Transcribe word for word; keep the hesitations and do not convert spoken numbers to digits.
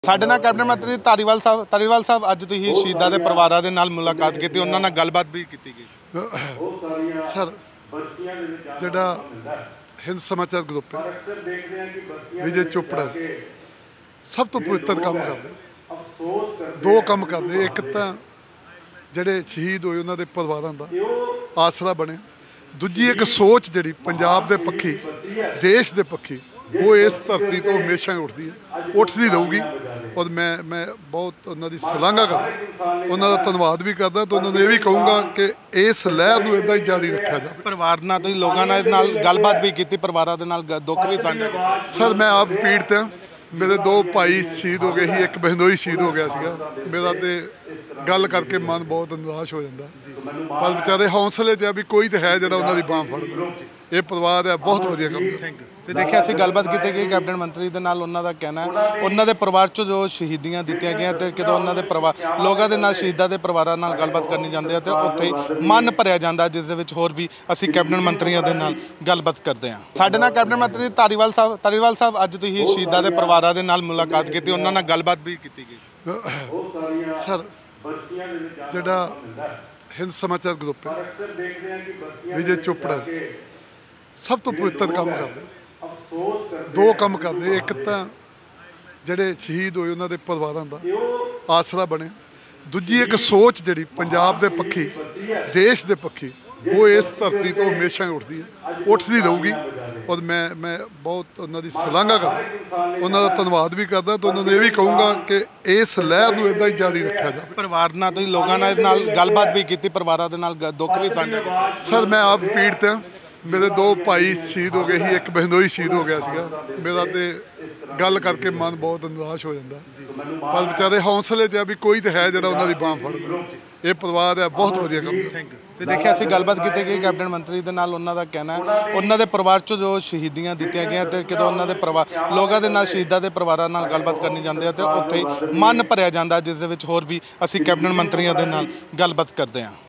ਸਾਡੇ ਨਾਲ ਕੈਬਨਿਟ ਮੰਤਰੀ ਧਾਰੀਵਾਲ ਸਾਹਿਬ ਧਾਰੀਵਾਲ ਸਾਹਿਬ ਅੱਜ ਤੁਸੀਂ ਸ਼ਹੀਦਾਂ ਦੇ ਪਰਿਵਾਰਾਂ ਦੇ ਨਾਲ ਮੁਲਾਕਾਤ ਕੀਤੀ, ਉਹਨਾਂ ਨਾਲ ਗੱਲਬਾਤ ਵੀ ਕੀਤੀ ਗਈ। ਸਰ ਜਿਹੜਾ ਹਿੰਦ ਸਮਾਚਾਰ ਗਰੁੱਪ ਹੈ ਵਿਜੇ ਚੋਪੜਾ ਸਭ ਤੋਂ ਪਵਿੱਤਰ ਕੰਮ ਕਰਦੇ, ਦੋ ਕੰਮ ਕਰਦੇ। ਇੱਕ ਤਾਂ ਜਿਹੜੇ ਸ਼ਹੀਦ ਹੋਏ ਉਹਨਾਂ ਦੇ ਪਰਿਵਾਰਾਂ ਦਾ ਆਸਰਾ ਬਣੇ, ਦੂਜੀ ਇੱਕ ਸੋਚ ਜਿਹੜੀ ਪੰਜਾਬ ਦੇ ਪੱਖੀ ਦੇਸ਼ ਦੇ ਪੱਖੀ ਉਹ ਇਸ ਧਰਤੀ ਤੋਂ ਹਮੇਸ਼ਾ ਹੀ ਉੱਠਦੀ ਹੈ, ਉੱਠਦੀ ਰਹੂਗੀ। ਔਰ ਮੈਂ ਮੈਂ ਬਹੁਤ ਉਹਨਾਂ ਦੀ ਸ਼ਲਾਘਾ ਕਰਦਾ, ਉਹਨਾਂ ਦਾ ਧੰਨਵਾਦ ਵੀ ਕਰਦਾ ਤੇ ਉਹਨਾਂ ਨੂੰ ਇਹ ਵੀ ਕਹੂੰਗਾ ਕਿ ਇਸ ਲਹਿਰ ਨੂੰ ਇੱਦਾਂ ਹੀ ਜਾਰੀ ਰੱਖਿਆ ਜਾਵੇ। ਪਰਿਵਾਰ ਨਾਲ ਤੁਸੀਂ ਲੋਕਾਂ ਨਾਲ ਨਾਲ ਗੱਲਬਾਤ ਵੀ ਕੀਤੀ, ਪਰਿਵਾਰਾਂ ਦੇ ਨਾਲ ਦੁੱਖ ਵੀ ਸਾਂਝਾ। ਸਰ ਮੈਂ ਆਪ ਪੀੜਤ ਹਾਂ, ਮੇਰੇ ਦੋ ਭਾਈ ਸ਼ਹੀਦ ਹੋ ਗਏ ਸੀ, ਇੱਕ ਬਹਿਨੋਈ ਸ਼ਹੀਦ ਹੋ ਗਿਆ ਸੀਗਾ। ਮੇਰਾ ਤੇ ਗੱਲ ਕਰਕੇ ਮਨ ਬਹੁਤ ਨਿਰਾਸ਼ ਹੋ ਜਾਂਦਾ, ਪਰ ਵਿਚਾਰੇ ਹੌਸਲੇ 'ਚ ਆ ਵੀ ਕੋਈ ਤਾਂ ਹੈ ਜਿਹੜਾ ਉਹਨਾਂ ਦੀ ਬਾਂਹ ਫੜਦਾ। ਇਹ ਪਰਿਵਾਰ ਹੈ, ਬਹੁਤ ਵਧੀਆ ਕੰਮ। ਤੇ ਦੇਖਿਆ ਅਸੀਂ ਗੱਲਬਾਤ ਕੀਤੀ ਗਈ ਕੈਬਨਿਟ ਮੰਤਰੀ ਦੇ ਨਾਲ, ਉਹਨਾਂ ਦਾ ਕਹਿਣਾ ਉਹਨਾਂ ਦੇ ਪਰਿਵਾਰ 'ਚ ਜੋ ਸ਼ਹੀਦੀਆਂ ਦਿੱਤੀਆਂ ਗਈਆਂ ਤੇ ਕਿਦੋਂ ਉਹਨਾਂ ਦੇ ਪਰਿਵਾਰ ਲੋਕਾਂ ਦੇ ਨਾਲ ਸ਼ਹੀਦਾਂ ਦੇ ਪਰਿਵਾਰਾਂ ਨਾਲ ਗੱਲਬਾਤ ਕਰਨੀ ਜਾਂਦੇ ਆ ਤੇ ਉੱਥੇ ਮਨ ਭਰਿਆ ਜਾਂਦਾ, ਜਿਸ ਦੇ ਵਿੱਚ ਹੋਰ ਵੀ ਅਸੀਂ ਕੈਬਨਿਟ ਮੰਤਰੀਆਂ ਦੇ ਨਾਲ ਗੱਲਬਾਤ ਕਰਦੇ ਹਾਂ। ਸਾਡੇ ਨਾਲ ਕੈਬਨਿਟ ਮੰਤਰੀ ਧਾਰੀਵਾਲ ਸਾਹਿਬ ਧਾਰੀਵਾਲ ਸਾਹਿਬ ਅੱਜ ਤੁਸੀਂ ਸ਼ਹੀਦਾਂ ਦੇ ਪਰਿਵਾਰਾਂ ਦੇ ਨਾਲ ਮੁਲਾਕਾਤ ਕੀਤੀ, ਉਹਨਾਂ ਨਾਲ ਗੱਲਬਾਤ ਵੀ ਕੀਤੀ ਗਈ। ਸਰ ਜਿਹੜਾ ਹਿੰਦ ਸਮਾਚਾਰ ਗਰੁੱਪ ਹੈ ਵਿਜੇ ਚੋਪੜਾ ਸਭ ਤੋਂ ਪਵਿੱਤਰ ਕੰਮ ਕਰਦੇ, ਦੋ ਕੰਮ ਕਰਦੇ। ਇੱਕ ਤਾਂ ਜਿਹੜੇ ਸ਼ਹੀਦ ਹੋਏ ਉਹਨਾਂ ਦੇ ਪਰਿਵਾਰਾਂ ਦਾ ਆਸਰਾ ਬਣੇ, ਦੂਜੀ ਇੱਕ ਸੋਚ ਜਿਹੜੀ ਪੰਜਾਬ ਦੇ ਪੱਖੀ ਦੇਸ਼ ਦੇ ਪੱਖੀ ਉਹ ਇਸ ਧਰਤੀ ਤੋਂ ਹਮੇਸ਼ਾ ਹੀ ਉੱਠਦੀ ਹੈ, ਉੱਠਦੀ ਰਹੂਗੀ। ਔਰ ਮੈਂ ਮੈਂ ਬਹੁਤ ਉਹਨਾਂ ਦੀ ਸ਼ਲਾਘਾ ਕਰਦਾ, ਉਹਨਾਂ ਦਾ ਧੰਨਵਾਦ ਵੀ ਕਰਦਾ ਤੇ ਉਹਨਾਂ ਨੂੰ ਇਹ ਵੀ ਕਹੂੰਗਾ ਕਿ ਇਸ ਲਹਿਰ ਨੂੰ ਇੱਦਾਂ ਹੀ ਜਾਰੀ ਰੱਖਿਆ ਜਾਵੇ। ਪਰਿਵਾਰ ਨਾਲ ਤੁਸੀਂ ਲੋਕਾਂ ਨਾਲ ਨਾਲ ਗੱਲਬਾਤ ਵੀ ਕੀਤੀ, ਪਰਿਵਾਰਾਂ ਦੇ ਨਾਲ ਦੁੱਖ ਵੀ ਸਾਂਝਾ। ਸਰ ਮੈਂ ਆਪ ਪੀੜਤ ਹਾਂ, ਮੇਰੇ ਦੋ ਭਾਈ ਸ਼ਹੀਦ ਹੋ ਗਏ ਸੀ, ਇੱਕ ਬਹਿਨੋਈ ਸ਼ਹੀਦ ਹੋ ਗਿਆ ਸੀਗਾ। ਮੇਰਾ ਤੇ ਗੱਲ ਕਰਕੇ ਮਨ ਬਹੁਤ ਨਿਰਾਸ਼ ਹੋ ਜਾਂਦਾ, ਪਰ ਵਿਚਾਰੇ ਹੌਸਲੇ 'ਚ ਆ ਵੀ ਕੋਈ ਤਾਂ ਹੈ ਜਿਹੜਾ ਉਹਨਾਂ ਦੀ ਬਾਂਹ ਫੜਦਾ। ਇਹ ਪਰਿਵਾਰ ਹੈ, ਬਹੁਤ ਵਧੀਆ ਕੰਮ। ਤੇ ਦੇਖਿਆ ਅਸੀਂ ਗੱਲਬਾਤ ਕੀਤੀ ਗਈ ਕੈਬਨਿਟ ਮੰਤਰੀ ਦੇ ਨਾਲ, ਉਹਨਾਂ ਦਾ ਕਹਿਣਾ ਉਹਨਾਂ ਦੇ ਪਰਿਵਾਰ 'ਚ ਜੋ ਸ਼ਹੀਦੀਆਂ ਦਿੱਤੀਆਂ ਗਈਆਂ ਤੇ ਕਿਦੋਂ ਉਹਨਾਂ ਦੇ ਪਰਿਵਾਰ ਲੋਕਾਂ ਦੇ ਨਾਲ ਸ਼ਹੀਦਾਂ ਦੇ ਪਰਿਵਾਰਾਂ ਨਾਲ ਗੱਲਬਾਤ ਕਰਨੀ ਜਾਂਦੇ ਆ ਤੇ ਉੱਥੇ ਮਨ ਭਰਿਆ ਜਾਂਦਾ, ਜਿਸ ਦੇ ਵਿੱਚ ਹੋਰ ਵੀ ਅਸੀਂ ਕੈਬਨਿਟ ਮੰਤਰੀਆਂ ਦੇ ਨਾਲ ਗੱਲਬਾਤ ਕਰਦੇ ਹਾਂ।